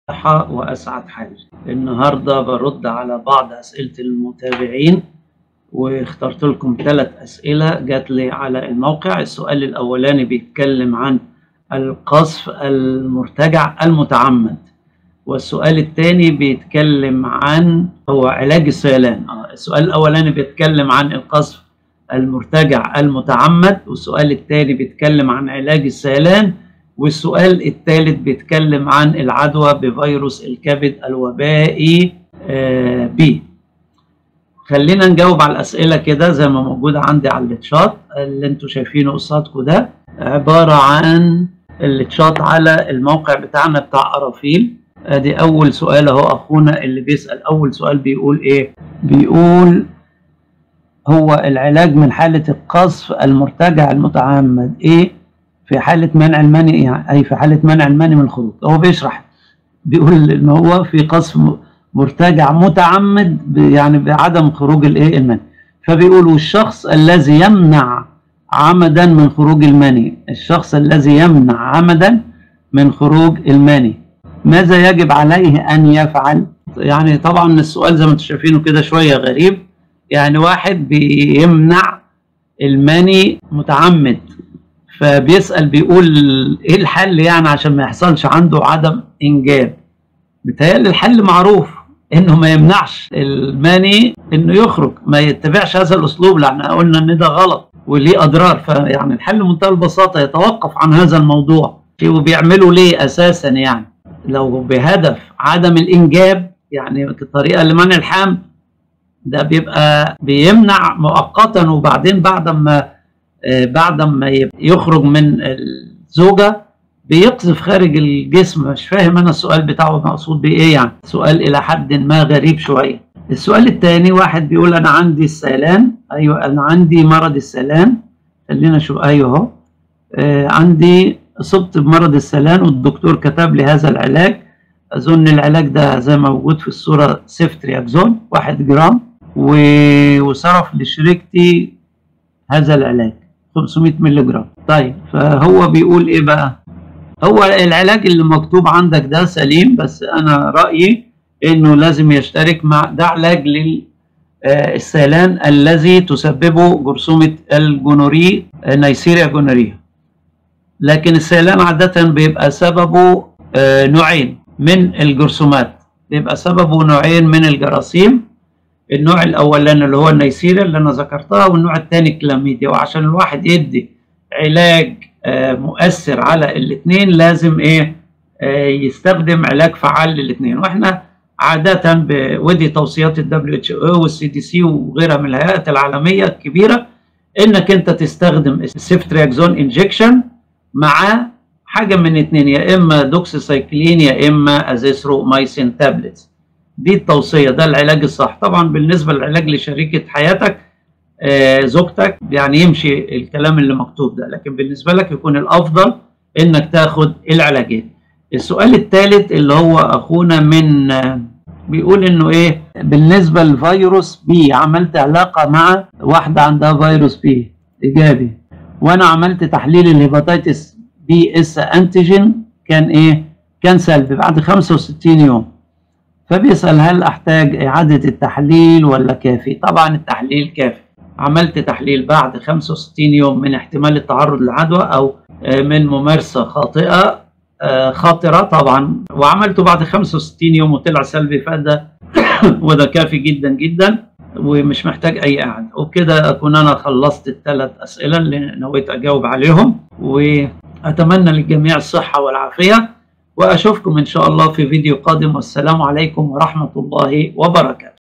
صحة وأسعد حال. النهاردة برد على بعض أسئلة المتابعين، واخترت لكم 3 أسئلة جات لي على الموقع. السؤال الأولاني بيتكلم عن القذف المرتجع المتعمد، والسؤال الثاني بيتكلم عن علاج السيلان. السؤال الأولاني بيتكلم عن القذف المرتجع المتعمد، والسؤال الثاني بيتكلم عن علاج السيلان، والسؤال الثالث بيتكلم عن العدوى بفيروس الكبد الوبائي بي. خلينا نجاوب على الأسئلة كده زي ما موجودة عندي على التشات اللي انتوا شايفينه قصادكم. ده عبارة عن التشات على الموقع بتاعنا بتاع أرافيل. ادي أول سؤال اهو، أخونا اللي بيسأل أول سؤال بيقول إيه؟ بيقول هو العلاج من حالة القذف المرتجع المتعمد إيه؟ في حالة منع المني، يعني أي في حالة منع المني من الخروج. هو بيشرح بيقول إن هو في قذف مرتجع متعمد يعني بعدم خروج المني. فبيقول والشخص الذي يمنع عمدا من خروج المني، الشخص الذي يمنع عمدا من خروج المني ماذا يجب عليه أن يفعل؟ يعني طبعا السؤال زي ما انتم شايفينه كده شوية غريب. يعني واحد بيمنع المني متعمد، فبيسأل بيقول ايه الحل يعني عشان ما يحصلش عنده عدم انجاب. بيتهيألي الحل معروف، انه ما يمنعش المني انه يخرج، ما يتبعش هذا الاسلوب لان قلنا ان ده غلط وليه اضرار. فيعني الحل منتهى البساطه، يتوقف عن هذا الموضوع. وبيعملوا ليه اساسا؟ يعني لو بهدف عدم الانجاب، يعني الطريقه لمنع الحمل ده بيبقى بيمنع مؤقتا، وبعدين بعد ما يخرج من الزوجة بيقذف خارج الجسم. مش فاهم انا السؤال بتاعه مقصود بايه، يعني سؤال الى حد ما غريب شوية. السؤال الثاني واحد بيقول انا عندي السيلان. ايوه انا عندي مرض السيلان. خلينا نشوف. ايوه اهو عندي اصبت بمرض السيلان والدكتور كتب لي هذا العلاج. اظن العلاج ده زي ما موجود في الصورة سيفترياكزون 1 جرام، وصرف لشريكتي هذا العلاج 500 مللي جرام. طيب فهو بيقول ايه بقى؟ هو العلاج اللي مكتوب عندك ده سليم، بس انا رأيي انه لازم يشترك مع ده علاج للسيلان الذي تسببه جرثومة الجونوري نيسيريا جونوريا. لكن السيلان عادة بيبقى سببه نوعين من الجرثومات، بيبقى سببه نوعين من الجراثيم. النوع الاولاني اللي هو النيسيريا اللي انا ذكرتها، والنوع الثاني كلاميديا. وعشان الواحد يدي علاج مؤثر على الاثنين لازم يستخدم علاج فعال للاثنين. واحنا عاده ودي توصيات WHO والCDC وغيرها من الهيئات العالميه الكبيره، انك انت تستخدم السيفترياكزون انجكشن مع حاجه من اثنين، يا اما دوكسيسايكلين يا اما ازيثرومايسين تابلتس. دي التوصية، ده العلاج الصح. طبعا بالنسبة للعلاج لشريكة حياتك زوجتك يعني يمشي الكلام اللي مكتوب ده، لكن بالنسبة لك يكون الأفضل إنك تاخد العلاجين. السؤال الثالث اللي هو أخونا من بيقول إنه بالنسبة للفيروس بي، عملت علاقة مع واحدة عندها فيروس بي إيجابي، وأنا عملت تحليل الهيباتيتس بي اس أنتيجين كان سلبي بعد 65 يوم. فبيسأل هل أحتاج إعادة التحليل ولا كافي؟ طبعا التحليل كافي. عملت تحليل بعد 65 يوم من احتمال التعرض للعدوى أو من ممارسة خاطرة طبعا، وعملته بعد 65 يوم وطلع سلبي، فده وده كافي جدا جدا ومش محتاج أي إعادة. وبكده أكون أنا خلصت ال3 أسئلة اللي نويت أجاوب عليهم، وأتمنى للجميع الصحة والعافية، وأشوفكم إن شاء الله في فيديو قادم. والسلام عليكم ورحمة الله وبركاته.